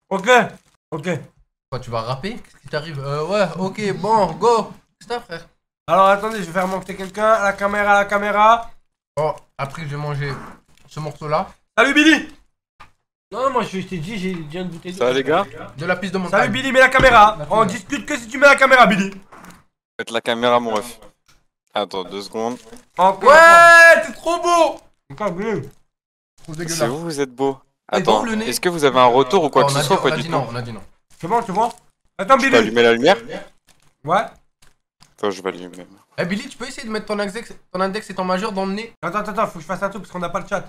Ok, ok. Quoi, tu vas rapper? Qu'est-ce qui t'arrive? Ouais, ok, bon, go. C'est ça, frère. Alors attendez, je vais faire monter quelqu'un. À la caméra, à la caméra. Bon, après, je vais manger ce morceau-là. Salut Billy. Non, moi je t'ai dit, j'ai déjà une bouteille d'eau. Ça va les gars? De la piste de montagne. Salut Billy, mets la caméra. On discute que si tu mets la caméra, Billy. Faites la caméra mon ref. Attends 2 secondes. Encore. Ouais, t'es trop beau. Encore, Billy. Trop C'est dégueulasse. vous êtes beau. Et Attends, donc, le nez. est-ce que vous avez un retour ou quoi que ce soit? Pas on a du dit tout. non, on a dit non. C'est bon, tu vois? Attends, Je peux Billy. allumer la lumière? Ouais. Attends, je vais allumer. Eh Billy, tu peux essayer de mettre ton index et ton majeur dans le nez? Attends, faut que je fasse un truc parce qu'on n'a pas le chat.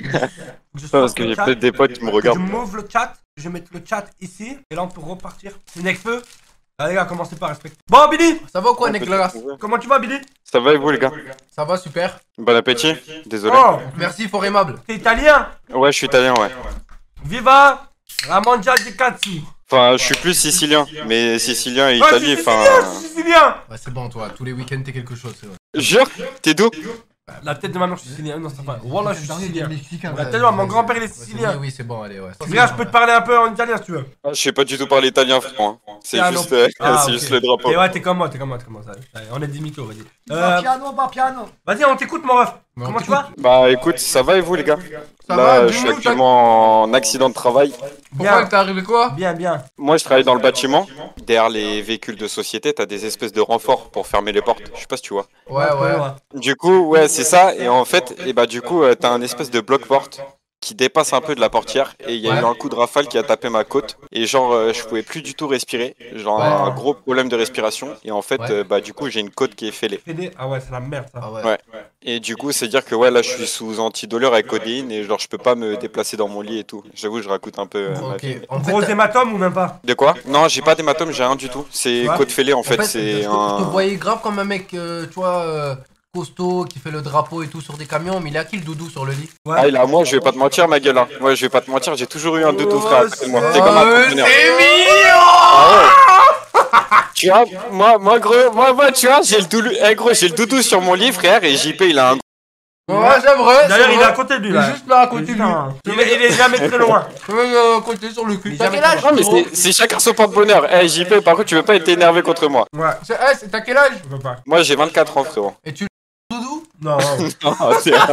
Parce que j'ai peut-être des potes qui me Je regardent. m'ouvre le chat, je vais mettre le chat ici, et là on peut repartir. Necfeu. Allez les gars, commencez par respecter. Bon Billy, Ça va ou quoi, Nicolas? comment tu vas Billy? Ça va et vous les gars? Ça va, super. Bon appétit. Désolé. Oh, Merci, fort aimable. t'es italien? Ouais, je suis italien, ouais. Viva la Mondiale di Cazzi. Enfin, je suis plus sicilien. Mais sicilien et Ouais, je suis italien, sicilien, je enfin. suis sicilien. Ouais, c'est bon, toi. Tous les week-ends, t'es quelque chose, c'est vrai. Jure? T'es d'où? La tête de ma mère, je suis sicilien. Non, c'est pas. Wallah, je suis sicilien. Mexicain. La tête de mon grand-père, il est sicilien. Oui, c'est bon, allez, ouais. Regarde, je peux te parler un peu en italien si tu veux. Ah, je sais pas du tout parler italien, frère. Hein. C'est Piano. juste, Ah, c'est ok. juste le drapeau. Et ouais, t'es comme moi, ça. Allez, on est des mythos, vas-y. Piano, va piano. Vas-y, on t'écoute, mon ref. Mais on Comment tu t'écoute. vas? Bah écoute, ça va et vous les gars? Ça Là, va, je suis dis-nous, actuellement en accident de travail. Pourquoi t'es arrivé quoi? Bien, bien. Moi, je travaille dans le bâtiment. Derrière les véhicules de société, t'as des espèces de renforts pour fermer les portes. Je sais pas si tu vois. Ouais, ouais. Du coup, ouais, c'est ça. Et en fait, et bah du coup, t'as un espèce de bloc-porte qui dépasse un peu de la portière. Et il y a eu Ouais. un coup de rafale qui a tapé ma côte. Et genre, je pouvais plus du tout respirer. Genre, Ouais. un gros problème de respiration. Et en fait, Ouais. bah du coup, j'ai une côte qui est fêlée. PD. Ah ouais, c'est la merde ça. Ah ouais. Ouais. Et du coup, c'est dire que ouais, là, je suis sous antidouleur avec codéine et genre, je peux pas me déplacer dans mon lit et tout. J'avoue, je raconte un peu ma Ok. vie. En fait, Gros hématome ou même pas? De quoi? Non, j'ai pas d'hématome, j'ai rien du tout. C'est Ouais. côte fêlée en en fait. fait, C'est je te un. voyais grave comme un mec, tu vois, costaud, qui fait le drapeau et tout sur des camions, mais il est à qui le doudou sur le lit? Ouais. Ah, il a moi, je vais pas te mentir, ma gueule. Hein. Ouais, je vais pas te mentir, j'ai toujours eu un doudou, Oh, frère, à côté de moi. c'est- C'est comme un Oh, partenaire. c'est mignon! Ah ouais. Tu vois, moi, gros, moi, tu vois, j'ai le doudou, gros, j'ai le doudou sur mon lit, frère, et JP, il a un. Ouais, c'est vrai. D'ailleurs, c'est il est à vrai. côté de lui Il là. est juste là à côté de lui. Putain. Il est jamais très loin. Je vais à côté sur le cul. Il est T'as jamais quel âge? Non, mais frérot c'est chacun son porte-bonheur. Eh, JP, par contre, tu veux pas être énervé contre moi. Ouais, T'as quel âge? je peux pas. Moi, j'ai 24 ans, frérot. Et tu doudou? Non. Ah, c'est un-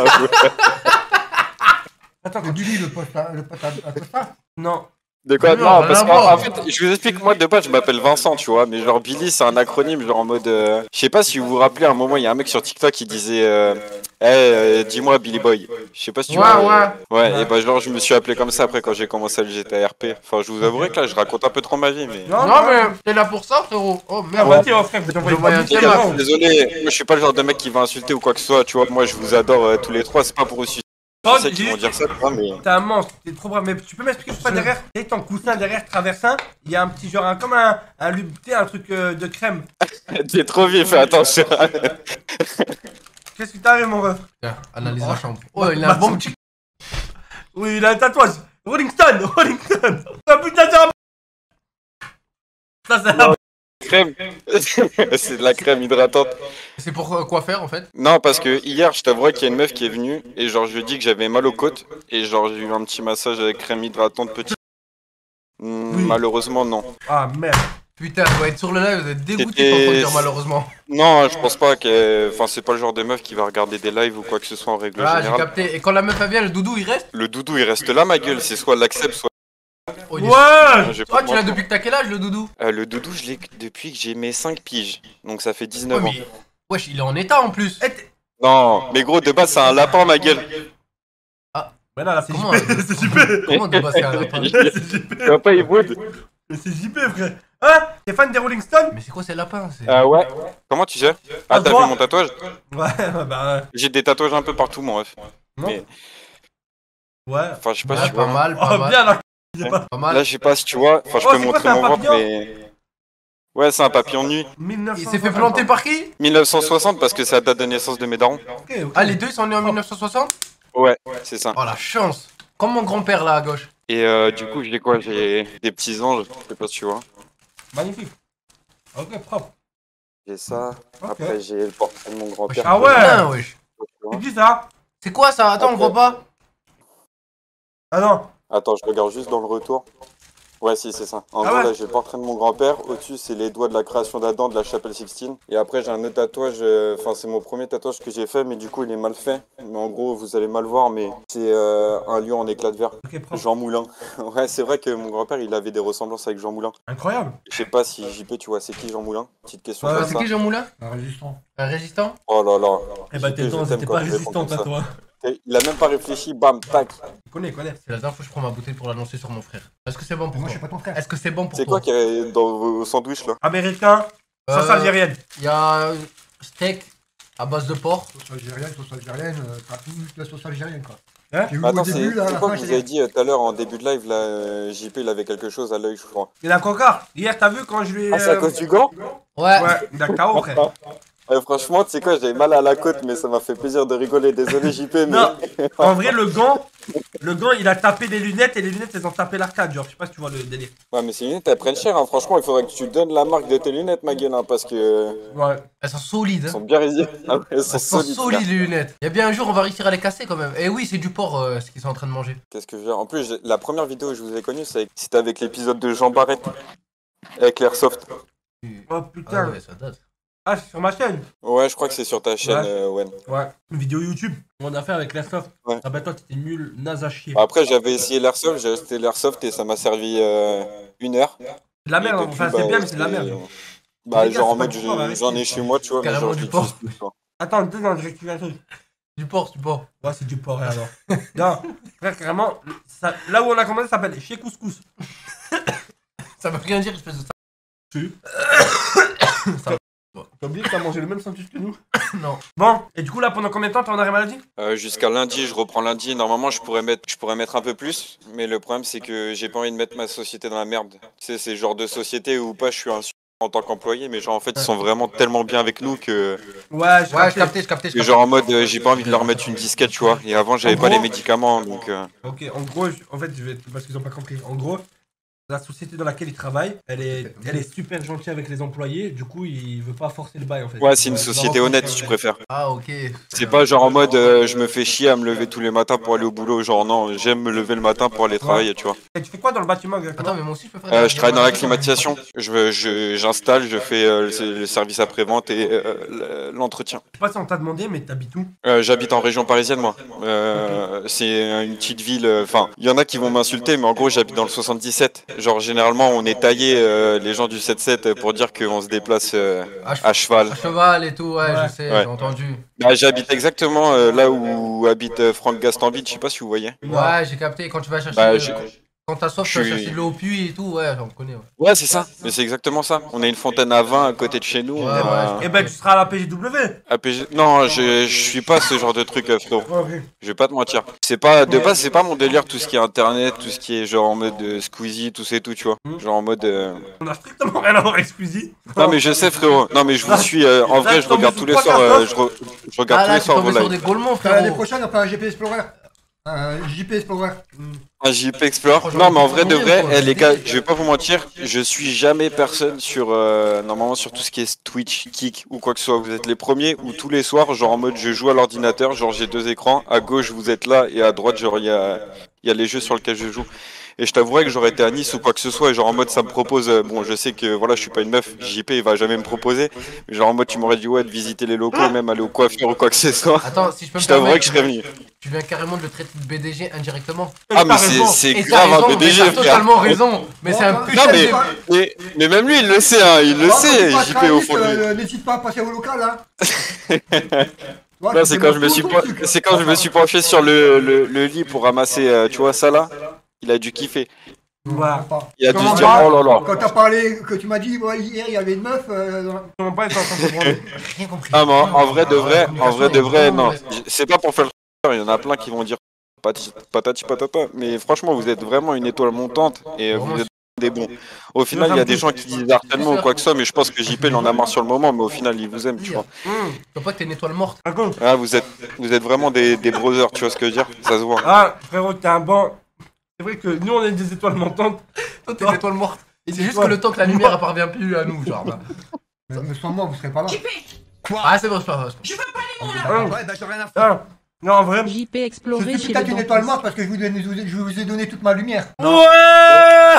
Attends, Le Billy, le pote à Costa. non. De quoi? Non, Non, rien parce à voir. qu'en fait, je vous explique, moi de base, je m'appelle Vincent, tu vois, mais genre Billy, c'est un acronyme, genre en mode. Je sais pas si vous vous rappelez, à un moment, il y a un mec sur TikTok qui disait. Dis-moi Billy Boy. Je sais pas si tu Ouais, vois. ouais. Ouais, et bah, genre, je me suis appelé comme ça après quand j'ai commencé le GTA RP. Enfin, je vous avouerai que là, je raconte un peu trop ma vie, mais. Non, mais t'es là pour ça, frérot. Oh Ah, merde. vas-y, oh, frère, je vais t'envoyer Je voyais un une Les thème. gars, vidéo. désolé, moi je suis pas le genre de mec qui va insulter ou quoi que ce soit, tu vois. Moi, je vous adore tous les trois, c'est pas pour aussi. Oh, Je sais qu'ils vont dire ça, tu vois, mais. T'es un monstre, t'es trop brave. Mais tu peux m'expliquer pourquoi derrière, tu sais, ton coussin derrière traversin, il y a un petit genre, comme un tu sais, un truc de crème. T'es trop vif, fais attention. Qu'est-ce qui t'arrive, mon ref? Tiens, analyse la chambre. Oh, il a un bon petit. Oui, il a un tatouage. Rolling Stone, Rolling Stone. Un putain de jambe. Ça, c'est la Crème. C'est de la crème hydratante. C'est pour quoi faire en fait? Non, parce que hier, je t'avouerais qu'il y a une meuf qui est venue et genre, je lui ai dit que j'avais mal aux côtes et genre, j'ai eu un petit massage avec crème hydratante petit. Oui. Malheureusement, non. Ah merde. Putain, elle doit être sur le live, vous êtes dégoûté C'était- pour te dire malheureusement. Non, je pense pas que. Enfin, c'est pas le genre de meuf qui va regarder des lives ou quoi que ce soit en règle Ah, j'ai générale. capté. Et quand la meuf elle vient, le doudou il reste? Le doudou, il reste là, ma gueule. C'est soit elle l'accepte, soit. Oh, il est- Ouais. J'ai pas Toi, de tu l'as mentir. depuis que t'as quel âge le doudou? Le doudou, je l'ai depuis que j'ai mes 5 piges. Donc ça fait 19 Ouais, ans. mais. Wesh, il est en état en plus. Non, mais gros, de base, c'est un lapin, ma gueule. Mais là, c'est Comment, JP, c'est JP. Comment de base c'est un lapin? C'est JP. Tu vois pas, il boude. Mais c'est JP, frère. Hein? T'es fan des Rolling Stones? Mais c'est quoi ces lapins? Ouais. Comment tu sais? Ah, t'as vu mon tatouage? Ouais, bah J'ai des tatouages un peu partout, mon ref. non. Mais- Ouais. Enfin, je sais pas Ouais, si tu pas vois. mal, pas Oh, mal. bien là. Pas mal. Là, je sais pas si tu vois. Enfin, je Oh, peux c'est quoi, montrer c'est un mon ventre, papillon mais. Ouais, c'est un papillon de nuit. 1900. Il s'est fait planter par qui? 1960 parce que c'est la date de naissance de mes darons. Ok, ok. Ah, les deux ils sont nés en 1960? Ouais, c'est ça. Oh la chance. Comme mon grand-père là à gauche. Et du coup, j'ai quoi? J'ai des petits anges. Je sais pas si tu vois. Magnifique. Ok, propre. J'ai ça. Ok. Après, j'ai le portrait de mon grand-père. Ah ouais. Putain, wesh. C'est qui ça? C'est quoi ça? Attends, on voit pas. Ah non. Attends, je regarde juste dans le retour. Ouais, si, c'est ça. En Ah gros, ouais. là, j'ai le portrait de mon grand-père. Au-dessus, c'est les doigts de la création d'Adam de la chapelle Sixtine. Et après, j'ai un autre tatouage. Enfin, c'est mon premier tatouage que j'ai fait, mais du coup, il est mal fait. Mais en gros, vous allez mal voir, mais c'est un lion en éclat de verre. Ok, propre. Jean Moulin. Ouais, c'est vrai que mon grand-père, il avait des ressemblances avec Jean Moulin. Incroyable. Je sais pas si JP, tu vois, c'est qui Jean Moulin? Petite question Ouais, comme C'est ça. qui Jean Moulin? Un résistant. Un résistant? Oh là là. Eh bah, JP, t'es je dedans, t'aime t'es quand pas tu réponds résistante comme à ça. toi. Il a même pas réfléchi, bam, tac. Connais. C'est la dernière fois que je prends ma bouteille pour l'annoncer sur mon frère. Est-ce que c'est bon pour Moi, toi? je suis pas ton frère. Est-ce que c'est bon pour C'est toi? quoi qu'il y a dans vos sandwichs là? Américain, sauce algérienne. Il y a steak à base de porc. Sauce algérienne, t'as tout la sauce algérienne quoi. Hein? J'ai vu Attends, au début, là, à c'est la quoi fin, que j'ai vous avez dit. dit tout à l'heure en début de live là? JP il avait quelque chose à l'œil, je crois. Il a encore. Hier, t'as vu quand je lui ai. Ah, c'est à cause du gant? Ouais. Ouais, il a KO, frère. Ouais, franchement, tu sais quoi, j'avais mal à la côte, mais ça m'a fait plaisir de rigoler. Désolé, JP, mais. Non, en vrai, le gant, il a tapé des lunettes et les lunettes, elles ont tapé l'arcade. Genre, je sais pas si tu vois le délire. Ouais, mais ces lunettes elles prennent cher, hein. Franchement, il faudrait que tu donnes la marque de tes lunettes, ma gueule, hein, parce que. Ouais. Elles sont solides. Elles Hein. sont bien résilientes. Ah ouais, elles sont Elles sont solides. solides frère. les lunettes. Il y a bien un jour on va réussir à les casser quand même. Et oui, c'est du porc ce qu'ils sont en train de manger. Qu'est-ce que je veux dire? En plus, la première vidéo que je vous ai connue, c'était avec l'épisode de Jean Barrette. Avec l'Airsoft. Oh Ah putain. ouais, ça date. Ah, c'est sur ma chaîne. Ouais, je crois que c'est sur ta chaîne, Wen. Ouais. Une vidéo YouTube. On a fait avec l'airsoft. Ouais. Ah bah toi, t'étais nul, naze à chier. Après, j'avais essayé l'Airsoft, j'ai acheté l'Airsoft et ça m'a servi 1 heure. C'est de la merde, Et hein. depuis, Enfin, c'est bah, bien, mais c'est de la merde. Bah, Les gars, genre en c'est pas mode, du porc, arrêtez. j'en ai chez moi, tu vois, mais Carrément genre, du je porc. l'utilise plus, quoi. Attends, deux secondes, je récupère un truc. Du porc, du porc. Ouais, c'est du porc, alors. Non, frère, carrément, là où on a commencé, ça s'appelle chez Couscous. Ça veut rien dire, espèce de ça. Si. T'as oublié que t'as mangé le même sandwich que nous? Non. Bon, et du coup, là, pendant combien de temps t'es en arrêt maladie? Jusqu'à lundi, je reprends lundi. Normalement, je pourrais mettre un peu plus, mais le problème, c'est que j'ai pas envie de mettre ma société dans la merde. Tu sais, c'est le genre de société où pas je suis un en tant qu'employé, mais genre en fait, ils sont vraiment tellement bien avec nous que, Ouais, Ouais, je captais. que genre en mode, j'ai pas envie de leur mettre une disquette, tu vois. Et avant, j'avais En pas les gros- médicaments, donc. Ok, en gros, en fait, parce qu'ils ont pas compris. En gros, la société dans laquelle il travaille, elle est super gentille avec les employés. Du coup, il veut pas forcer le bail en fait. Ouais, c'est une Il va société rencontrer, honnête, en si tu fait. préfères. Ah, ok. C'est pas genre en mode, je me fais chier à me lever tous les matins pour aller au boulot. Genre, non, j'aime me lever le matin pour aller travailler, tu vois. Et tu fais quoi dans le bâtiment exactement? Attends, mais moi aussi je peux faire Je travaille dans la climatisation. J'installe, je fais le service après-vente et l'entretien. Je sais pas si on t'a demandé, mais t'habites où? J'habite en région parisienne, moi. C'est une petite ville. Enfin, il y en a qui vont m'insulter, mais en gros, j'habite dans le 77. Genre, généralement, on est taillé, les gens du 7-7, pour dire qu'on se déplace à cheval. À cheval et tout, ouais, Ouais. je sais, Ouais. j'ai entendu. Bah, j'habite exactement là où habite Franck Gastambide. Je sais pas si vous voyez. Ouais, j'ai capté. Quand tu vas chercher. Bah, quand t'as soif, tu je vas suis- chercher de l'eau au puits et tout, ouais, on connaît. Ouais, Ouais, c'est ça. Mais c'est exactement ça. On a une fontaine à vin à côté de chez nous. Ouais, Eh ben, tu seras à la PGW. APG. Non, je suis pas ce genre de truc, frérot. Ouais, ok. Je vais pas te mentir. C'est pas de base, c'est pas mon délire tout ce qui est internet, tout ce qui est genre en mode Squeezie, tout ça et tout, tu vois. Genre en mode. On a strictement rien à voir avec Squeezie. Non mais je sais, frérot. Non mais je vous suis. En vrai, je regarde tous les soirs. Je regarde Ah tous là, les tu soirs tombes vos sur lives. des gaulements, L'année frérot. prochaine, on fait un GP Explorer. Un JP Explorer. Un JP Explore. Franchement, Non mais en vrai de combien, vrai, quoi, les c'est gars, débile. je vais pas vous mentir, je suis jamais personne sur normalement sur tout ce qui est Twitch, Kick ou quoi que ce soit. Vous êtes les premiers où tous les soirs, genre en mode je joue à l'ordinateur, genre j'ai 2 écrans, à gauche vous êtes là et à droite genre il y a les jeux sur lesquels je joue. Et je t'avouerais que j'aurais été à Nice ou quoi que ce soit, et genre en mode ça me propose, bon je sais que voilà je suis pas une meuf, JP il va jamais me proposer, mais genre en mode tu m'aurais dit ouais de visiter les locaux, même aller au coiffeur ou quoi que ce soit, Attends, si je peux me je t'avouerais que permettre, je serais venu. tu viens carrément de le traiter de BDG indirectement. Ah mais T'as raison. c'est Et t'as grave un raison, mais BDG t'as frère. totalement raison. Mais c'est un Non, putain Non de... mais même lui il le sait hein, il le sait JP au fond de lui. N'hésite pas à passer au local, hein. Non, c'est quand je me suis penché sur le lit pour ramasser, tu vois ça là, il a dû kiffer. Ouais. Il a dû Comment se dire va oh là là. Quand t'as parlé, que tu m'as dit, ouais, hier il y avait une meuf. Comment pas être en train de se branler. Rien compris. Ah mais en vrai de vrai, non. Ouais. C'est pas pour faire le il y en a plein qui vont dire patati patata, mais franchement vous êtes vraiment une étoile montante et vous êtes des bons. Au final il y a des gens qui disent harcèlement ou quoi que ce soit, mais je pense que JP il en a marre sur le moment, mais au final il vous aime, tu vois. Tu vois pas que t'es une étoile morte. Raconte. Ah vous êtes vraiment des brothers, tu vois ce que je veux dire, ça se voit. Ah, frérot, t'es un bon. C'est vrai que nous, on est des étoiles montantes. Toi, t'es une étoile morte. C'est juste que le temps que la lumière elle parvient plus à nous, genre. Bah. Mais sans moi, vous serez pas là. Ah, c'est bon, c'est pas grave. Ah, Ouais, bah j'ai rien à faire. ah, Non, en vrai. JP Je exploré suis chez peut-être le une étoile dentiste. morte parce que je vous ai donné toute ma lumière. Ouais.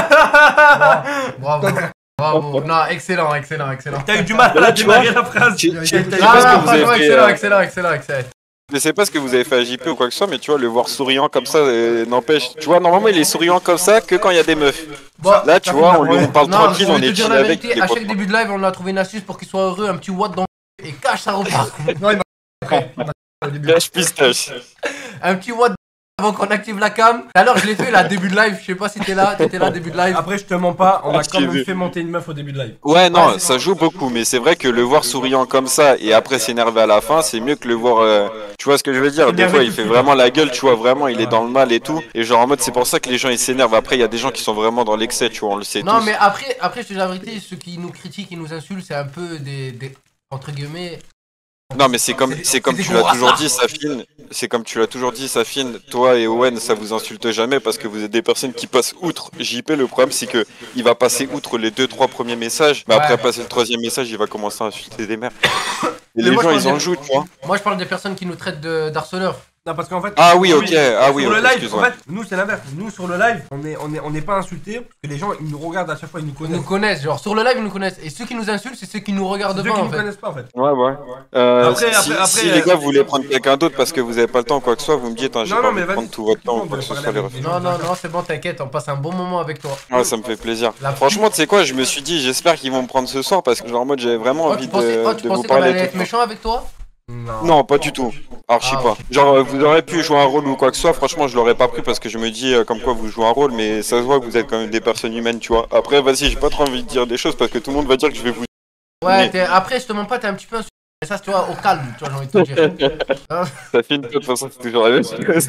Bravo. Bravo. Non, excellent. T'as eu du mal à démarrer la phrase. Je sais pas ce que Ah, vous avez franchement, fait, excellent. Je sais pas ce que vous avez fait à JP ou quoi que ce soit, mais tu vois, le voir souriant comme ça n'empêche. Tu vois, normalement, il est souriant comme ça que quand il y a des meufs. Bon, Là, tu vois, on parle non, tranquille, je on vais te est dire chill la avec. vérité, à chaque début de live, on a trouvé une astuce pour qu'il soit heureux, un petit watt dans le et cache, ça repart. Non, il m'a au début. Cache pistache. Un petit watt avant qu'on active la cam. Tout à l'heure, je l'ai fait là, début de live, je sais pas si t'étais là, début de live. Après, je te mens pas, on a quand même Activé. fait monter une meuf au début de live. Ouais, non, ça joue beaucoup, mais c'est vrai que le voir souriant comme ça et après s'énerver à la fin, c'est mieux que le voir. Tu vois ce que je veux dire? Des fois, il fait vraiment la gueule, tu vois, vraiment, il est dans le mal et tout. Et genre en mode, c'est pour ça que les gens ils s'énervent. Après, il y a des gens qui sont vraiment dans l'excès, tu vois, on le sait Non, tous. mais après, je te dis la vérité, ceux qui nous critiquent, qui nous insultent, c'est un peu des entre guillemets. Non, mais c'est comme des tu gros l'as toujours hasards. dit, Safine. C'est comme tu l'as toujours dit, Safine. Toi et Owen, ça vous insulte jamais parce que vous êtes des personnes qui passent outre. JP, le problème, c'est que il va passer outre les 2-3 premiers messages, mais après Ouais. passer le 3e message, il va commencer à insulter des mères. Et Mais les moi, gens, je ils parle en des- jouent, tu vois. Moi, je parle des personnes qui nous traitent d'harceleurs. Non, parce qu'en fait. Ah oui, ok. Ah oui, Sur le ok, live, en excuse-moi. fait, nous c'est l'inverse. Nous sur le live, on n'est pas insultés parce que les gens ils nous regardent à chaque fois, ils nous Ils nous connaissent. connaissent, genre sur le live, ils nous connaissent. Et ceux qui nous insultent, c'est ceux qui nous C'est regardent ceux pas qui en nous fait. connaissent pas en fait. Ouais, ouais. Après, Si les gars vous voulez prendre quelqu'un d'autre parce que vous avez pas le temps ou quoi que ce soit, vous me dites, hein, j'ai Non, pas non, envie mais de prendre vas-y, tout votre temps ou on quoi va que ce parler soit, les avec refs. des Non, c'est bon, t'inquiète, on passe un bon moment avec toi. Ouais, ça me fait plaisir. La- Franchement, tu sais quoi, je me suis dit, j'espère qu'ils vont me prendre ce soir parce que genre en mode j'avais vraiment Oh, envie tu pensais de vous qu'on parler allait tout être le temps. méchant avec toi? Non, pas du tout. Archi Ah, pas. ok. Genre, vous aurez pu jouer un rôle ou quoi que ce soit, franchement, je l'aurais pas pris parce que je me dis comme quoi vous jouez un rôle, mais ça se voit que vous êtes quand même des personnes humaines, tu vois. Après, vas-y, j'ai pas trop envie de dire des choses parce que tout le monde va dire que je vais vous. Ouais, après, je te mens pas, t'es un petit peu insulté. Mais ça, tu vois, au calme, tu vois, j'ai envie de te dire. Hein? Ça fait de toute façon, c'est toujours la même chose. Ok, me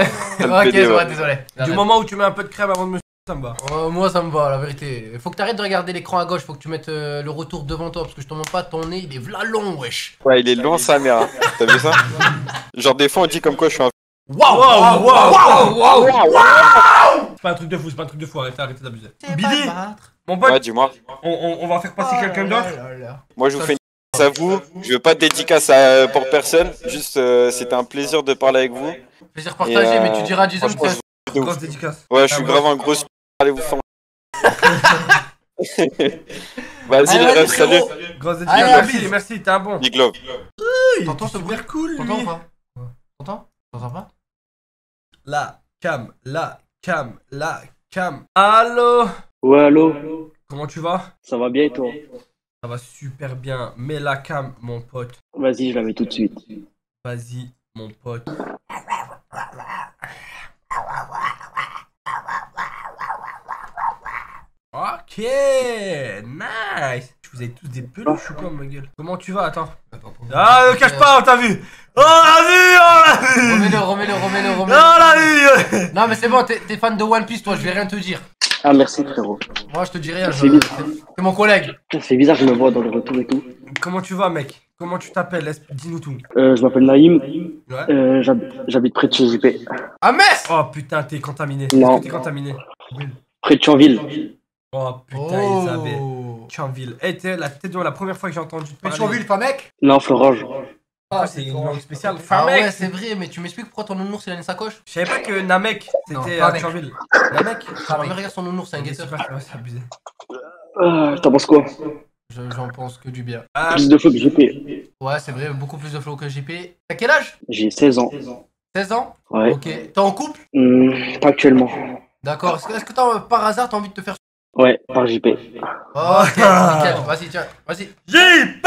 c'est pédait, vrai, ouais. désolé. Du moment où tu mets un peu de crème avant de me ça me va. Moi, ça me va, la vérité. Faut que t'arrêtes de regarder l'écran à gauche, faut que tu mettes le retour devant toi, parce que je te montre pas, ton nez, il est v'là long, wesh. Ouais, il est loin sa mère. Hein. T'as vu ça? Genre, des fois, on dit comme quoi je suis un. Waouh. C'est pas un truc de fou, c'est pas un truc de fou, arrêtez d'abuser. C'est Billy, pas battre. mon pote, Ouais, dis-moi. on va faire passer quelqu'un d'autre. Moi, je vous fais une dédicace à vous. Je veux pas de dédicace pour personne. Juste, c'était un plaisir de parler avec vous. Plaisir partagé, Et, mais tu diras à Jason franchement, que Grosse dédicace. Ouais, je suis grave un gros. Allez vous faire. Vas-y, les refs, salut. Grosse Allez, dédicace. merci. Merci, t'es un bon. Big love. T'entends ce bruit? Super cool, T'entends ou lui. pas? T'entends? T'entends pas? La cam. Allô? Ouais, allô, Comment tu vas? ça va bien et toi? Ça va super bien. Mets la cam, mon pote. Vas-y, je la mets tout de suite. Vas-y, mon pote. Ok, nice. Vous avez tous des peluches ou quoi, ma gueule? Comment tu vas? Attends. Ah, ne cache pas, on t'a vu. Oh, on l'a vu, on l'a vu. Remets-le. On l'a vu. Non, mais c'est bon, t'es fan de One Piece, toi, je vais rien te dire. Ah, merci frérot. Moi, je te dis rien, C'est bien. c'est mon collègue. C'est bizarre, je me vois dans le retour et tout. Comment tu vas, mec? Comment tu t'appelles? Dis-nous tout. Je m'appelle Naïm, Ouais. j'habite près de chez JP. Ah, Metz! Oh putain, t'es contaminé. Non. Est-ce que t'es contaminé? Près de Chanville. Oh putain, Isabelle. Chanville. Eh, t'es la première fois que j'ai entendu te parler. Pétionville, pas mec? Non, Florange. Ah, c'est une langue spéciale. Ah Famek. ouais, c'est vrai, mais tu m'expliques pourquoi ton nounours il a une sacoche? Je savais pas que Namek Non, c'était pas à Namek. Chanville. Namek Ah, mais regarde son nounours, c'est un guetteur. C'est abusé. T'en penses quoi? J'en pense que du bien. Ah, Plus de fois que JP. Ouais, c'est vrai, beaucoup plus de flow que JP. T'as quel âge? J'ai 16 ans. 16 ans? Ouais. Ok. T'es en couple? Pas actuellement. D'accord. Est-ce que par hasard t'as envie de te faire. Ouais, par JP. Ok, nickel. Vas-y, tiens, vas-y. JP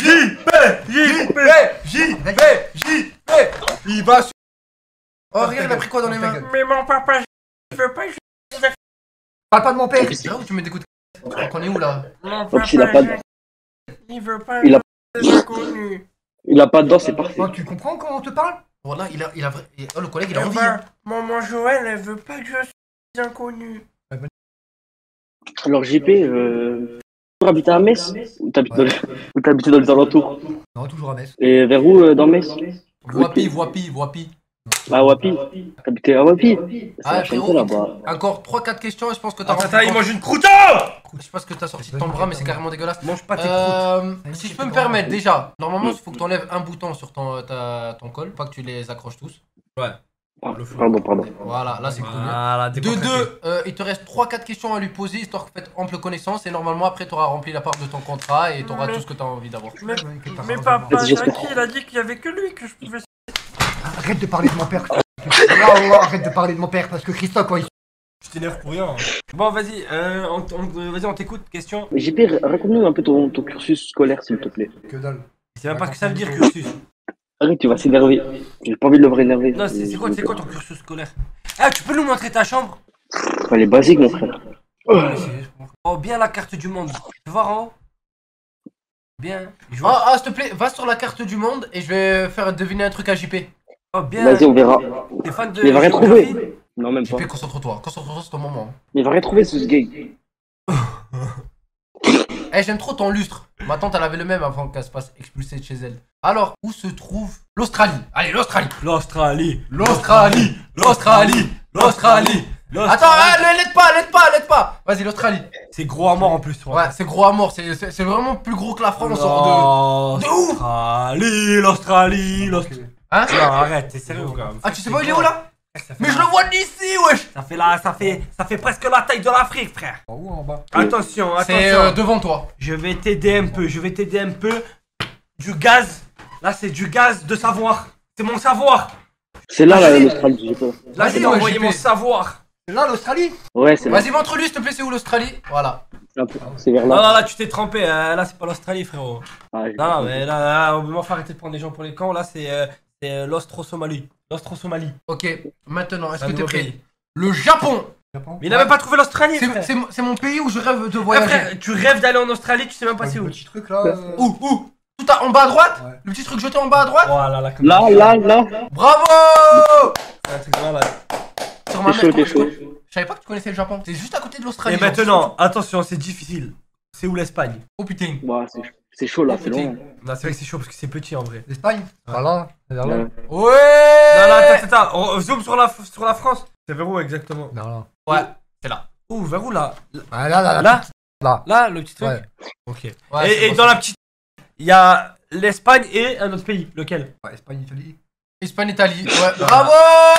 Il va sur. Oh, regarde, il a pris quoi dans les mains? Mais mon papa, je veux pas. Parle pas de mon père. C'est là où tu mets des coups de. Tu crois qu'on est où là? Mon Hop, il a pas de... il veut pas. Il a- des inconnus. Il a pas de dents, c'est parfait. Oh, tu comprends comment on te parle? Voilà, il a. Oh, le collègue, il a envie. hein. Maman Joël, elle veut pas que je sois inconnu. Alors JP, tu habites à Metz? Ou t'habites dans les alentours? Non, toujours à Metz. Et vers où dans Metz? Wapi. À Wapi. T'habitais à Wapi? Ah, C'est frérot, là-bas. encore 3-4 questions et je pense que t'as Attends, rempli il ton- mange une croûte. croûtes. Je sais pas ce que t'as sorti de ton bras, mais c'est carrément dégueulasse. Mange pas tes croûtes. Si je peux me permettre, déjà, normalement, il faut que t'enlèves un bouton sur ton col, pas que tu les accroches tous. Ouais. Pardon. Voilà, là c'est cool. Voilà, De deux, il te reste 3-4 questions à lui poser, histoire que tu aies ample connaissance, et normalement après tu auras rempli la part de ton contrat et tu auras tout ce que tu as envie d'avoir. Mais papa, Vas-y, j'espère. Jackie, il a dit qu'il y avait que lui que je pouvais. Arrête de parler de mon père. Waouh, arrête de parler de mon père parce que Christophe, quand il. Je t'énerve pour rien. Bon, vas-y, vas-y, on t'écoute. Question. JP, raconte-nous un peu ton cursus scolaire, s'il te plaît. Que dalle. C'est même pas ce que ça veut dire, cursus. Arrête, tu vas s'énerver. J'ai pas envie de le voir énerver. Non, c'est quoi ton cursus scolaire? Ah, tu peux nous montrer ta chambre? Elle est basique, mon frère. Oh, bien la carte du monde. Tu peux voir en haut? Bien. S'il te plaît, va sur la carte du monde et je vais faire deviner un truc à JP. Oh, bien. Vas-y, on verra. T'es fan de Mais il va rien géographie? trouver. Non, même pas. JP, concentre-toi, c'est ton moment. Mais il va rien trouver, ce gay. Eh, j'aime trop ton lustre. Ma tante, elle avait le même avant qu'elle se fasse expulser de chez elle. Alors, où se trouve l'Australie? Allez, l'Australie. Attends, l'aide pas. Vas-y, l'Australie. C'est gros à mort en plus. Ouais, c'est gros à mort. C'est vraiment plus gros que la France. De ouf. L'Australie. Hein? Non, arrête, t'es sérieux quand même. Ah, tu sais pas, il est où là? Ça fait Mais je la- le vois d'ici, wesh. ça fait presque la taille de l'Afrique, frère. En haut, en bas. Attention. C'est devant toi. Je vais t'aider un peu. Du gaz. Là, c'est du gaz de savoir. C'est mon savoir. C'est là, l'Australie, JP. Là, Vas-y, j'ai ouais, envoyé JP. mon savoir. C'est là l'Australie? Ouais, c'est là. Vas-y, montre-lui, s'il te plaît, c'est où l'Australie? Voilà. C'est vers Non, là. non, là, tu t'es trompé. Là, c'est pas l'Australie, frérot. Ah, Non, mais là, on peut m'en faire arrêter de prendre des gens pour les camps. Là, c'est l'Austro-Somalie. L'Austro-Somalie. Ok, maintenant, est-ce C'est un que t'es nouveau prêt? pays. Le Japon. Japon. Mais il a même pas trouvé l'Australie, frère. C'est mon pays où je rêve de Ouais, voyager. frère, tu rêves d'aller en Australie, tu sais même pas c'est Le où. petit truc là. Où? Tout en bas à droite? Ouais. Le petit truc jeté en bas à droite? Voilà, là, comme Là. Bravo! c'est un truc de malade. Sur ma T'es chaud, mère, t'es je chaud. savais pas que tu connaissais le Japon. C'est juste à côté de l'Australie. Et maintenant, attention, c'est difficile. C'est où l'Espagne? Oh putain. Ouais, c'est chaud là, Oh, c'est putain. long. Non, c'est vrai que c'est chaud parce que c'est petit en vrai. L'Espagne. Voilà. C'est vers là. Ouais. Ouais! Non, non, attends, on zoom sur la France. C'est vers où exactement? Vers là. Ouais, c'est là. Où, vers où là? Ah, là. Là? Là. Là, le petit truc? Ouais. Ok. Ouais, Et dans la petite. Il y a l'Espagne et un autre pays. Lequel? Ouais, Espagne, Italie. Espagne, Italie. Ouais. Bravo!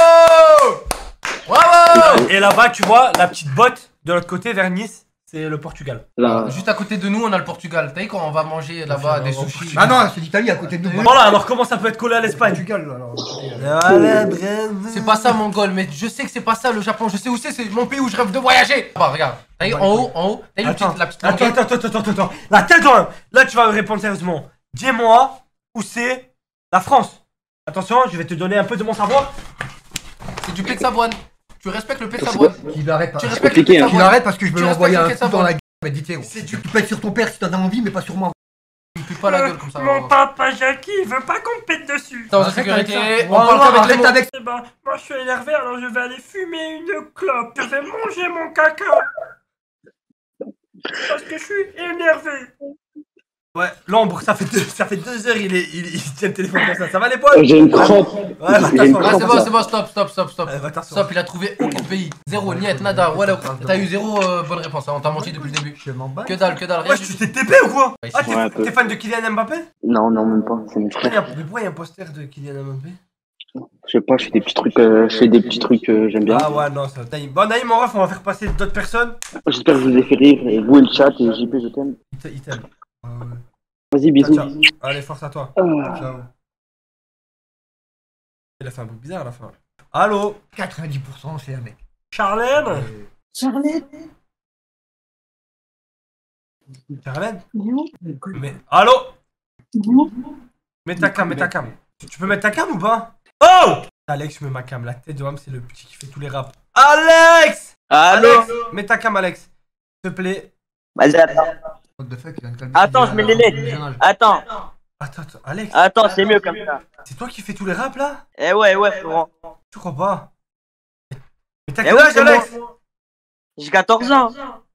Bravo! Et là-bas, tu vois, la petite botte de l'autre côté vers Nice, c'est le Portugal. Là. Juste à côté de nous, on a le Portugal. T'as vu quand on va manger là-bas des sushis? Ah non, c'est l'Italie à côté de nous. Voilà, alors comment ça peut être collé à l'Espagne? Portugal alors. C'est pas ça, mongol, mais je sais que c'est pas ça le Japon. Je sais où c'est mon pays où je rêve de voyager. Bah, regarde. T'as vu, en haut, t'as vu la petite languette? Attends. La tête en là, tu vas me répondre sérieusement. Dis-moi où c'est la France. Attention, je vais te donner un peu de mon savoir. C'est du pet de Savoine. Tu respectes le pet de Savoine. Qu'il arrête. Tu C'est respectes le compliqué, pet de hein. Qu'il Savoine. arrête parce que je veux Tu l'envoyer un respectes coup le dans la gueule. Mais dis, tu pètes sur ton père si t'en as envie, mais pas sur moi. Il pue pas la gueule comme ça. Mon papa Jackie, il veut pas qu'on me pète dessus. Attends, Arrête avec sécurité. ça. On parle pas avec les mots. avec. Eh ben, moi je suis énervé, alors je vais aller fumer une clope. Je vais manger mon caca. Parce que je suis énervé. Ouais, l'ombre, ça fait 2 heures, il tient le téléphone comme ça. Ça va les potes? J'ai une crampe. Ouais, va J'ai une t'asseoir. Ah, crampe. c'est bon, stop. Va t'asseoir. Stop, il a trouvé aucun pays. Zéro, niet, nada. Voilà, t'as eu zéro bonne réponse. Hein. On t'a menti depuis le début. Je m'en bats. Que dalle, rien. Ouais, tu t'es TP ou quoi? Ouais, Ah, ouais, un peu. t'es fan de Kylian Mbappé? Non, même pas. C'est mon frère. Mais pourquoi il y a un poster de Kylian Mbappé? Je sais pas, je fais des petits trucs, j'aime bien. Ah ouais, non, ça. Bon, Naïm, en ref, on va faire passer d'autres personnes. J'espère que je vous ai fait rire. Et vous et le chat, et JP, je t'aime. Il t'aime. Vas-y, bisous. Ciao. Allez, force à toi. Ah. Ciao. Il a fait un bruit bizarre à la fin. Allô? 90% c'est un mec. Charlène? Charlotte. Charlène? Mais. Allô? Mets ta cam. Tu peux mettre ta cam ou pas? Oh! Alex, je mets ma cam. La tête de Ham, c'est le petit qui fait tous les raps. Alex! Allô? Alex, mets ta cam, Alex. S'il te plaît. Vas-y, attends. What the fuck, il a une calme- Attends, je mets les lettres. Attends, Attends, Alex. attends, c'est mieux comme ça. C'est toi qui fais tous les raps là? Eh ouais, frérot. Je crois pas. Mais t'as Eh quel ouais, âge, c'est Alex? moi. J'ai 14 ans.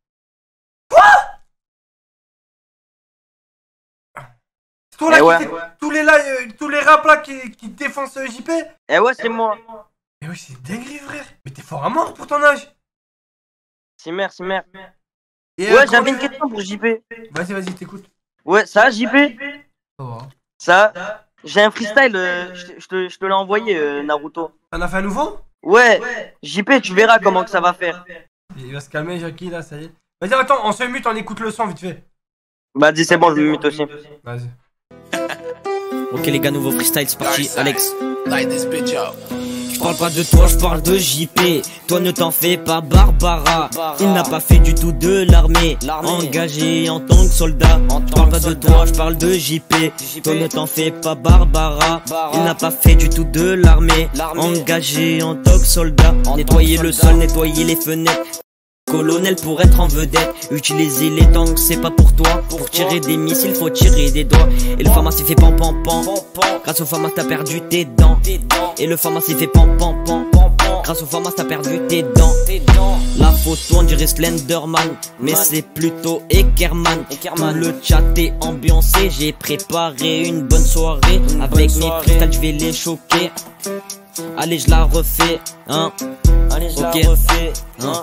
C'est toi là Eh qui ouais. fais tous les raps là qui défoncent JP? Eh ouais, c'est moi. Mais oui, c'est dinguerie, frère. Mais t'es fort à mort pour ton âge. C'est mère. Et, Ouais, comment j'avais tu une fais question pour JP. Vas-y, t'écoute. Ouais, ça, JP? Ça va. Ça, j'ai un freestyle, je te l'ai envoyé, Naruto. T'en as fait un nouveau? Ouais, JP, tu verras comment que ça va faire. Il va se calmer, Jackie, là, ça y est. Vas-y, attends, on se mute, on écoute le son vite fait. Bah, dis, c'est bon, je me mute aussi. Vas-y. Ok les gars, nouveau freestyle, c'est parti, Alex. Je parle pas de toi, je parle de JP. Toi ne t'en fais pas, Barbara. Il n'a pas fait du tout de l'armée. Engagé en tant que soldat. Je parle pas de toi, je parle de JP. Toi ne t'en fais pas, Barbara. Il n'a pas fait du tout de l'armée. Engagé en tant que soldat. Nettoyer le sol, nettoyer les fenêtres. Colonel pour être en vedette, utiliser les tanks c'est pas pour toi. Pour tirer des missiles faut tirer des doigts. Et le pharmacie fait pan pan pan. Grâce au pharmacie t'as perdu tes dents. Et le pharmacie fait pan pan pan. Grâce au pharmacie t'as perdu tes dents. La photo on dirait Slenderman, mais c'est plutôt Eckerman. Tout le chat est ambiancé, j'ai préparé une bonne soirée. Avec mes freestyles je vais les choquer. Allez je la refais, hein. Allez je la refais, hein.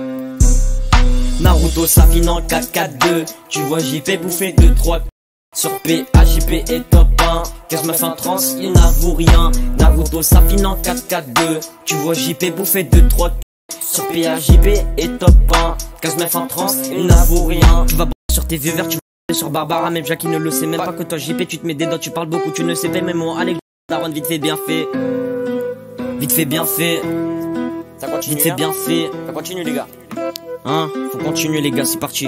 Naruto s'affine en 4-4-2. Tu vois JP bouffer 2-3 sur PA, JP est top 1. Qu'est-ce me fait en trans, il n'avoue rien. Naruto s'affine en 4-4-2. Tu vois JP bouffer 2-3 sur PA, JP est top 1. Qu'est-ce me fait en trans, il n'avoue rien. Tu vas sur tes vieux verts, tu vas sur Barbara. Même Jackie ne le sait même pas que toi JP tu te mets des dents. Tu parles beaucoup, tu ne sais pas même moi. Allez, Daron, vite fait bien fait. Vite fait bien fait. Ça continue, vite fait bien fait. Ça continue les gars. Hein, faut continuer les gars, c'est parti.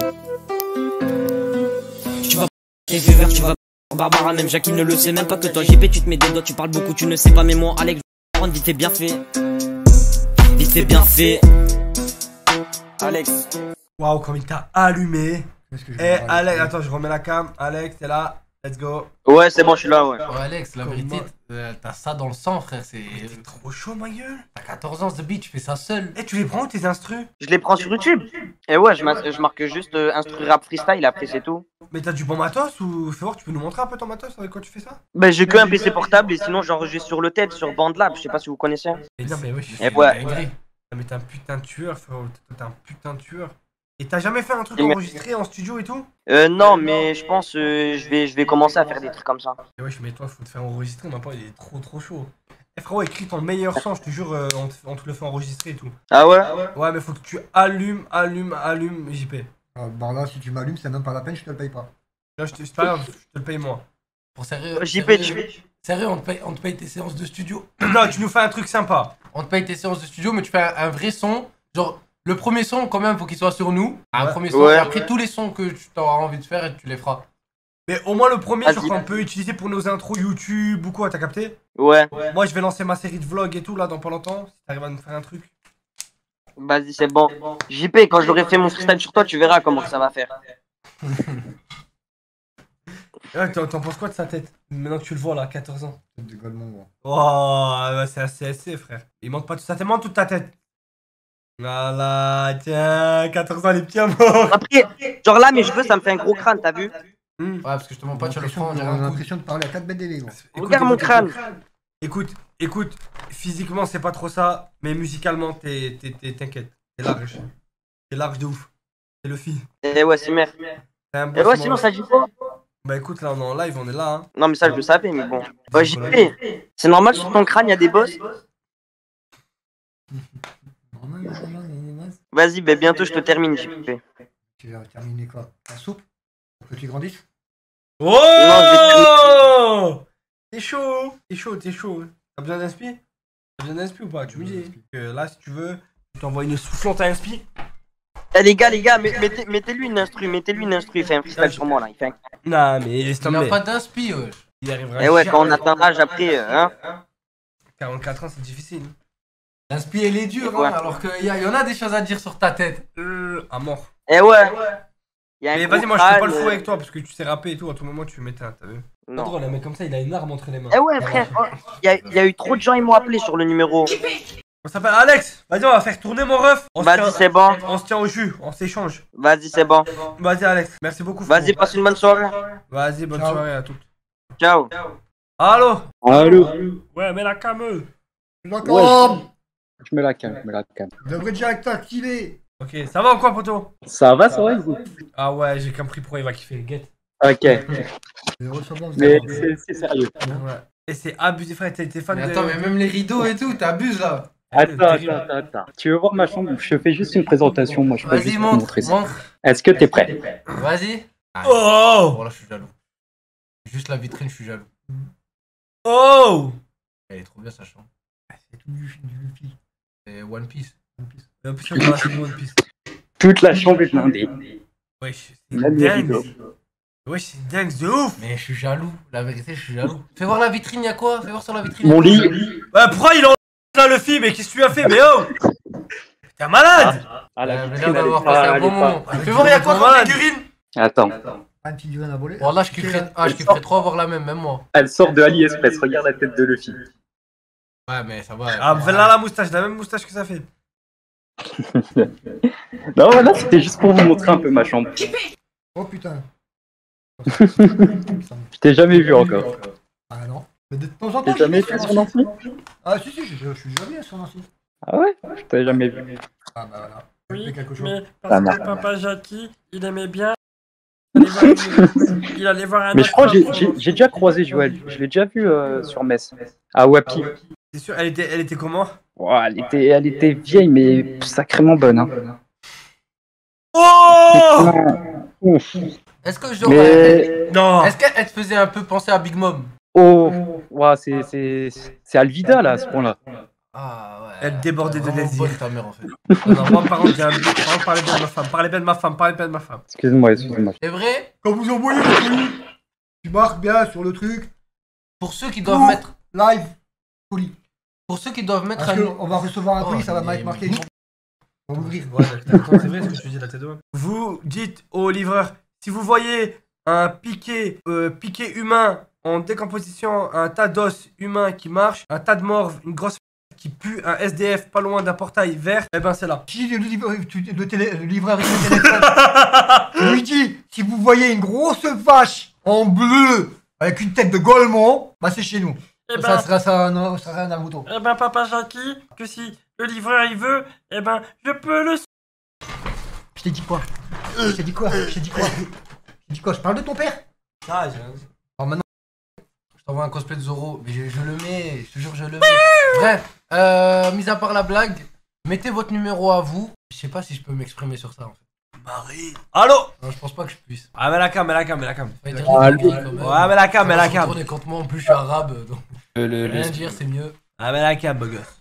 Tu vas tes vieux verts, tu vas Barbara, même Jackie ne le sait même pas que toi JP tu te mets des doigts, tu parles beaucoup, tu ne sais pas mais moi Alex vite fait bien fait. Vite fait bien fait. Alex. Waouh, comme il t'a allumé. Qu'est-ce que je Eh vais parler Alex, attends, je remets la cam. Alex, t'es là. Let's go. Ouais, c'est bon, je suis là, ouais. Ouais, Alex, la vérité, t'as ça dans le sang, frère. C'est Trop chaud, ma gueule. T'as 14 ans, The Beat, tu fais ça seul. Eh, tu les prends où tes instrus? Je les prends sur YouTube. Et ouais, je marque juste instru rap freestyle, après c'est tout. Mais t'as du bon matos ou fais voir, tu peux nous montrer un peu ton matos avec quoi tu fais ça? Bah, j'ai que un PC portable et sinon j'enregistre sur le TED, sur BandLab, je sais pas si vous connaissez. Mais non, mais ouais, Eh ouais. dinguerie. Mais t'es un putain de tueur, frérot. T'es un putain de tueur. Et t'as jamais fait un truc Et enregistré en studio et tout? Non, mais je pense je vais commencer à faire des trucs comme ça. Et wesh, mais toi, faut te faire enregistrer. Maintenant, il est trop chaud. Eh frérot, écris ton meilleur son, je te jure, on te le fait enregistrer et tout. Ah ouais? Ouais, mais faut que tu allumes JP. Ah, bah là, si tu m'allumes, c'est même pas la peine, je te le paye pas. Là, c'est pas grave, je te le paye moi. Pour sérieux. JP, Sérieux, on te paye tes séances de studio. Non, tu nous fais un truc sympa. On te paye tes séances de studio, mais tu fais un vrai son. Genre, le premier son, quand même, faut qu'il soit sur nous. Un Ouais. premier son. Ouais. Et après, tous les sons que tu auras envie de faire, tu les feras. Mais au moins le premier, Vas-y. genre qu'on peut utiliser pour nos intros YouTube ou quoi, t'as capté? Ouais. Moi, je vais lancer ma série de vlogs et tout là dans pas longtemps. Si t'arrives à nous faire un truc. Vas-y, c'est bon. JP, quand j'aurai fait mon freestyle sur toi, tu verras comment que ça va faire. Ouais, t'en penses quoi de sa tête? Maintenant que tu le vois là, 14 ans. Tête de golemon, gros. Oh, ouais, c'est un CSC, frère. Il manque pas tout ça, tellement toute ta tête. Voilà, tiens, 14 ans, les petits amours. Après, genre là, mes cheveux, ça me fait un gros crâne, t'as vu? Hmm. Ouais, parce que je te mens pas, tu le prends, on On dirait a un coup. l'impression de parler à 4 bêtes d'évé, gros. Regarde mon crâne. Écoute, physiquement, c'est pas trop ça, mais musicalement, t'inquiète. T'es large de ouf. C'est le fil. Eh ouais, c'est merde. T'es un Eh boss, ouais, mon sinon ref. ça dit quoi? Bah écoute, là, on est en live, on est là, hein. Non, mais ça, je le savais, mais bon. Ouais, JP, c'est normal sur ton crâne, il y a des bosses? Vas-y, bah bientôt, je te termine, JP. Tu vas terminer quoi? La soupe? Pour que tu grandisses? Oh! T'es chaud. T'as besoin d'inspi? Ou pas? Tu me dis. Que là, si tu veux, je t'envoie une soufflante à inspi. Eh les gars, mettez-lui une instru, il fait un freestyle sur moi là, il fait un... Non, mais laisse Il n'a tomber. pas d'inspi, wesh. Il arrivera. Eh ouais, jamais. quand on atteint l'âge après, hein. 44 ans, c'est difficile. L'inspi, elle est dure, Ouais. hein, alors qu'il y en a des choses à dire sur ta tête. À mort. Eh ouais. Il y a un Mais gros vas-y, moi je fais pas le crâne, fou avec toi parce que tu sais rapper et tout. À tout moment, tu m'éteins, t'as vu? C'est Non. drôle, un mec comme ça, il a une arme entre les mains. Eh ouais, frère, oh, il y a eu trop de gens, ils m'ont appelé sur le numéro. On s'appelle Alex. Vas-y, on va faire tourner mon ref. Vas-y, c'est bon. On se tient au jus, on s'échange. Vas-y, c'est bon. Vas-y, Alex. Merci beaucoup. Vas-y, frérot. passe une bonne soirée. Vas-y, bonne Ciao. soirée à toutes. Ciao. Allô? Allô? Ouais, mais la cam. D'accord! Je mets la cam, je mets la cam. Devrait déjà être activé! Ok, ça va ou quoi, poto? Ça va, vous? Ah ouais, j'ai compris pourquoi il va kiffer. Get. Ok. Mais c'est sérieux. Ouais. Et c'est abusé, frère, t'es fan Mais de... attends, mais même les rideaux et tout, t'abuses là. Attends. Tu veux voir ma chambre? Je fais juste une présentation, moi je peux Vas-y, juste te montre. montrer ça. Est-ce que t'es prêt? Vas-y. Oh! Oh là, je suis jaloux. Juste la vitrine, je suis jaloux. Oh! Elle est trop bien sa chambre. C'est tout du Luffy. C'est One Piece. Et en plus, on a une One Piece. Toute la chambre est blindée. Wesh, c'est Même les dingue. rideaux. Wesh, c'est dingue de ouf. Mais je suis jaloux. La vérité, je suis jaloux. Fais voir la vitrine, y'a quoi? Fais voir sur la vitrine. Mon lit. Pourquoi il est en là, le film? Mais qu'est-ce que tu as fait? Mais oh! T'es un malade! Ah, la Mais vitrine, là, elle on va est passer pas... un elle bon est moment. pas... Fais voir, y'a quoi comme figurine? Attends. Un petit divin à voler. Bon, là, je kifferais trop avoir la même moi. Elle sort de AliExpress, regarde la tête de Luffy. Ouais, mais ça va. Ah, voilà la moustache, la même moustache que ça fait. Non, voilà, c'était juste pour vous montrer un peu ma chambre. Oh putain. Je t'ai jamais vu encore. Ah non. Mais de temps en temps, T'as jamais été sur Nancy? Ah si, je suis jamais sur Nancy. Ah ouais? Je t'avais jamais vu. Ah bah voilà. Oui, Quelque chose. mais Ça parce marche. que Papa Jackie, il aimait bien. Il allait voir un Mais je autre crois que papa. j'ai déjà croisé Joël. Je l'ai déjà vu sur Metz. À Wapi. C'est sûr, elle était comment? Ouah, elle était vieille, mais sacrément bonne. Hein. Oh! Ouf. Est-ce que je Mais... Non! Est-ce qu'elle te faisait un peu penser à Big Mom? Oh, ouah, c'est Alvida, là, à ce point-là. Ah ouais. Elle débordait de Vraiment désir. bonne ta mère en fait. Non, moi, par contre, j'ai un but. Par contre, parlez bien de ma femme. Parlez bien de ma femme. Parlez bien de ma femme. Excuse-moi. C'est vrai? Quand vous envoyez le truc, tu marques bien sur le truc. Pour ceux qui doivent Pour mettre. live colis. Pour ceux qui doivent mettre Parce un. qu'on va recevoir un Oh, colis, ça va mais- être marqué. On va ouvrir. Ouais, d'accord, c'est vrai ce que tu dis, la tête de homme. Vous dites au livreur, si vous voyez un piquet humain en décomposition, un tas d'os humains qui marche, un tas de morve, une grosse qui pue, un SDF pas loin d'un portail vert, eh ben c'est là. Si le livreur avec le téléphone, je lui dis, si vous voyez une grosse vache en bleu avec une tête de golemon, bah c'est chez nous. Eh Ça ben, sera un Naruto. eh ben, Papa Jackie, que si le livreur il veut, eh ben, je peux le. Je t'ai dit quoi? Je t'ai dit quoi? Je parle de ton père? Ah, Alors maintenant, Je t'envoie un cosplay de Zoro. Mais je le mets, je te jure, je le mets. Bref, mis à part la blague, mettez votre numéro à vous. Je sais pas si je peux m'exprimer sur ça en fait. Marie. Allô? Non, je pense pas que je puisse. Ah, mais la cam. Faut être Ouais, mais la cam, mais la cam. Tourner contre moi, en plus je suis arabe, donc rien dire c'est mieux. Ah, mais la cam, beau gosse.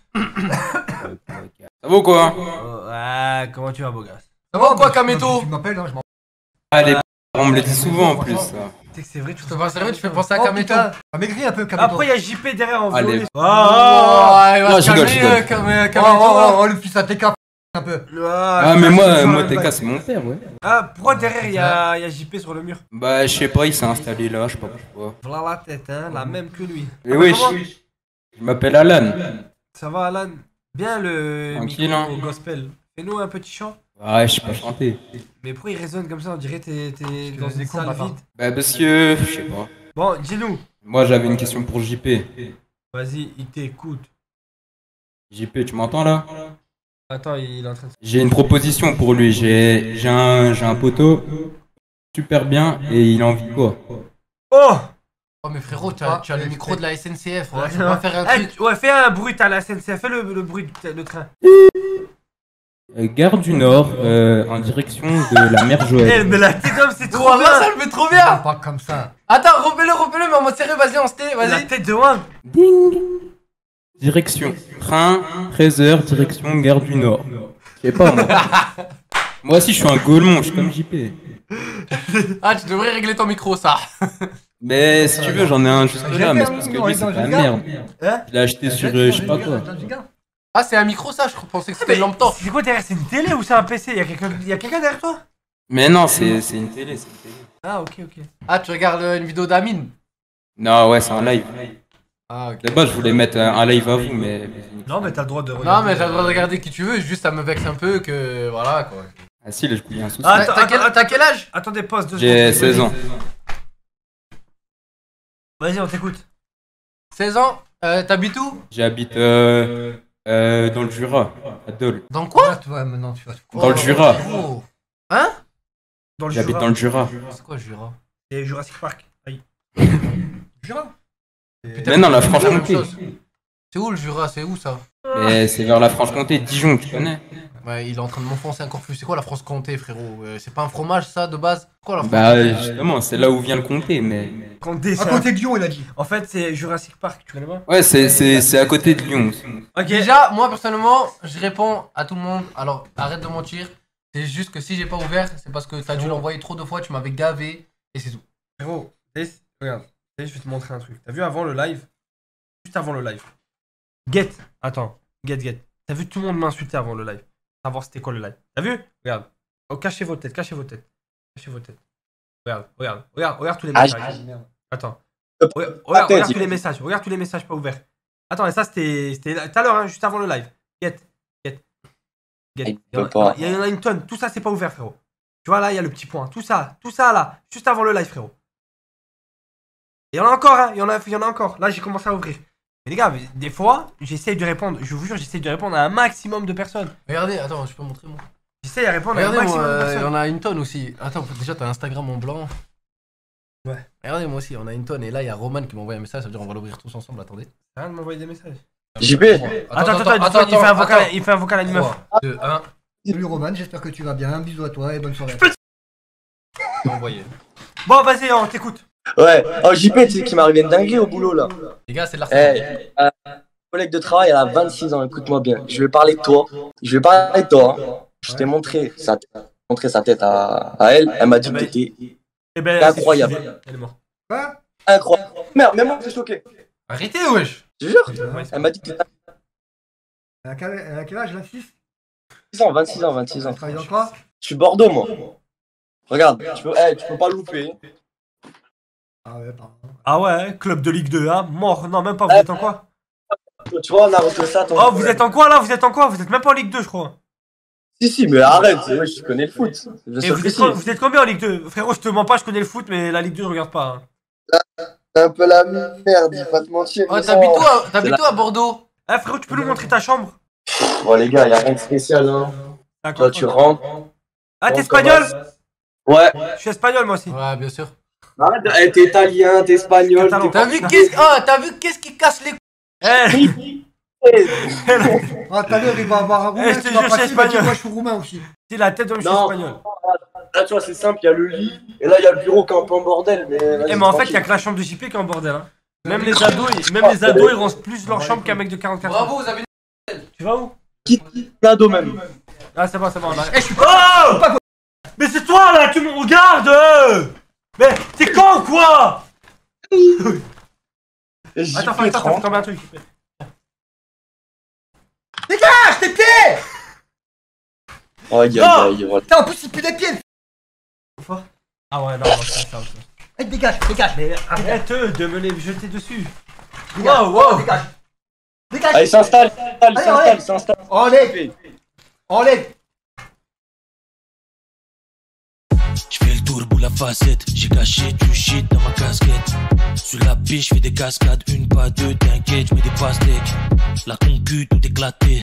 Ça va ou quoi? Oh, ouais, comment tu vas, beau gosse? Ça va ou quoi, Kameto? tu m'appelles, hein, je m'en. Allez, on me le dit souvent en plus. Ça. Tu sais que c'est vrai, tu Je te vois sérieux, tu fais penser à Oh Kameto. putain, ah, maigris un peu, Kameto. Après, il y a JP derrière en Allez. violet. Oh, il va Non, se je rigole, calmer, je rigole. Kameto. Oh, le fils à TK, un peu. Ah, mais moi TK, c'est mon père, ouais. Ah, pourquoi derrière, il y a JP sur le mur? Bah, je sais pas, il s'est installé là, je sais pas pourquoi. Voilà la tête, hein, la même que lui. Et Ah, oui, comment je m'appelle Alan. Ça va, Alan? Bien le Tranquille, micro hein. gospel. Fais-nous un petit chant. Ouais, je sais pas chanter. Mais pourquoi il résonne comme ça? On dirait que t'es dans des une cons, salle bâtard. vide. Bah, parce que. Je sais pas. Bon, dis-nous. Moi, j'avais une question pour JP. Vas-y, il t'écoute. JP, tu m'entends là? Attends, il est en train de... J'ai une proposition pour lui. J'ai un poteau. Super bien. Et il a envie de quoi? Oh! Oh mais frérot, tu as le micro de la SNCF, ouais, je peux pas faire un Hey, truc. ouais, fais un bruit à la SNCF. Fais le bruit de train. Gare du Nord, en direction de la mer Eh, Joël. mais la tête d'homme, c'est trop Oh là, bien! ça le fait trop bien. Pas comme ça. Attends, refais-le, mais en mode sérieux, vas-y, on se tait, La vas-y. tête de Wang! Ding. Direction. Train, 13h, direction Gare du Nord. Je sais pas moi. Moi aussi je suis un golemon, je suis comme JP. Ah, tu devrais régler ton micro, ça. Mais si tu veux, j'en ai un juste là, mais c'est parce que on est lui dans c'est le pas la merde. Hein? Je l'ai acheté sur je sais pas quoi. Ah, c'est un micro, ça, je pensais que c'était une lampe torche. C'est quoi derrière? C'est une télé ou c'est un PC? Y'a quelqu'un derrière toi? Mais non, c'est une télé, c'est une télé. Ah, ok. Ah, tu regardes une vidéo d'Amine. Non, ouais, c'est un live. Ah, ok. D'abord, je voulais mettre un live à vous, mais. Non, mais t'as le droit de regarder. Non, mais t'as le droit de regarder qui tu veux, juste ça me vexe un peu que. Voilà quoi. Ah si, là, il y a un souci. Ah, T'as quel âge? Attendez, pause 2 J'ai secondes. 16 ans. Vas-y, on t'écoute. 16 ans? T'habites où? J'habite Dans le Jura, à Dole. Dans quoi? Là, tu vois, maintenant, tu vas. Dans le Jura. Oh. Hein? Dans le J'habite Jura. dans le Jura. C'est quoi Jura? Et Jurassic Park. Aïe. Jura. Mais non, la Franche-Comté. C'est où le Jura? C'est où ça? Mais c'est vers la Franche-Comté, Dijon, tu connais? Ouais, il est en train de m'enfoncer encore plus. C'est quoi la France-Comté, frérot? C'est pas un fromage ça de base? C'est quoi la Bah France-Comté? justement, c'est là où vient le comté, mais... Comté, À côté de Lyon, il a dit. En fait, c'est Jurassic Park, tu connais pas? Ouais, c'est à côté de Lyon aussi. Ok. Déjà, moi personnellement, je réponds à tout le monde. Alors, arrête de mentir. C'est juste que si j'ai pas ouvert, c'est parce que t'as dû l'envoyer trop de fois, tu m'avais gavé, et c'est tout. Frérot, regarde. Je vais te montrer un truc. T'as vu avant le live? Juste avant le live. Get. Attends. Get. T'as vu tout le monde m'insulter avant le live? Savoir c'était quoi le live. T'as vu? Regarde. Oh, cachez vos têtes. Regarde tous les messages. Attends. Regarde tous les messages. Regarde tous les messages pas ouverts. Attends, et ça c'était tout à l'heure, hein, juste avant le live. Get. Il y en a une tonne. Tout ça c'est pas ouvert, frérot. Tu vois là, il y a le petit point. Tout ça là, juste avant le live, frérot. Il y en a encore, hein. Il y en a encore. Là, j'ai commencé à ouvrir. Mais les gars, des fois, j'essaye de répondre. Je vous jure, j'essaye de répondre à un maximum de personnes. Regardez, attends, je peux montrer moi. J'essaye de répondre à un Regardez, maximum de moi, il y personnes. en a une tonne aussi. Attends, déjà, t'as Instagram en blanc. Ouais. Regardez, moi aussi, on a une tonne. Et là, il y a Roman qui m'a envoyé un message. Ça veut dire, on va l'ouvrir tous ensemble. Attendez. Rien de m'envoyer des messages. JP. Attends, il fait un vocal à une meuf. 3, 2, 1. Salut Roman, j'espère que tu vas bien. Bisous à toi et bonne soirée. Envoyé. Bon, vas-y, on t'écoute. Ouais, oh JP, tu sais qu'il m'est arrivé une dinguerie au boulot là. Les gars, c'est de Eh, collègue de travail, elle a 26 ans, écoute-moi bien. Je vais parler de toi. Hein. Je t'ai montré sa tête à elle. Elle m'a dit que t'étais Eh ben, incroyable. Elle est morte. Quoi? Incroyable. Merde, même moi je suis choqué. Arrêtez, wesh. Je te jure. Elle m'a dit que t'étais Elle a quel âge? 26? 26 ans. Tu travailles dans quoi? Je suis Bordeaux, moi. Regarde, tu peux pas louper. Ah ouais, pardon. Ah ouais, club de Ligue 2, hein. Mort. Non, même pas. Vous êtes en quoi? Tu vois, on a retenu ça. Oh, vous êtes en quoi là? Vous êtes même pas en Ligue 2, je crois. Si, mais arrête, ouais, je connais le foot. Et vous êtes combien en Ligue 2? Frérot, je te mens pas, je connais le foot, mais la Ligue 2, je regarde pas. C'est un peu la merde, il faut pas te mentir. Oh, t'habites où à Bordeaux? Eh frérot, tu peux nous montrer ta chambre? Bon, les gars, y'a rien de spécial, hein. Toi, tu rentres. Ah, t'es espagnol? Ouais. Je suis espagnol, moi aussi. Ouais, bien sûr. Arrête, t'es italien, t'es espagnol. T'as vu qu'est-ce qui casse les couilles? Ah, tout à l'heure, il va avoir un roumain. Je te jure, je suis espagnol. Moi, je suis roumain aussi. C'est la tête de monsieur espagnol. Là, tu vois, c'est simple, il y a le lit. Et là, il y a le bureau qui est un peu en bordel. Mais en fait, il y a que la chambre de JP qui est en bordel. Hein. Même les ados, ils rangent plus leur chambre qu'un mec de 44 ans. Bravo, vous avez Tu vas où? L'ado même. Ah, c'est bon. Eh, je suis pas. Oh, mais c'est toi là, tu me regardes. Mais t'es con ou quoi? Attends, faut tomber un truc. Dégage tes pieds! Aïe. Putain, en plus, il pue des pieds! Ah ouais, non, c'est ça. Allez, dégage! Mais arrête de me les jeter dessus. Wow! Dégage! Allez, il s'installe. Enlève! J'fais le tour pour la facette, j'ai caché du shit dans ma casquette. Sur la biche, j'fais des cascades, une pas deux, t'inquiète, j'mets des pastèques. La concu, tout éclaté.